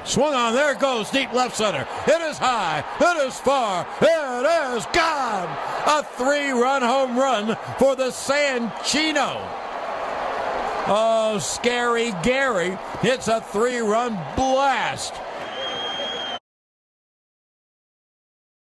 Swung on, there it goes, deep left center. It is high, it is far, it is gone. A 3-run home run for the Sanchino. Oh, Scary Gary hits a 3-run blast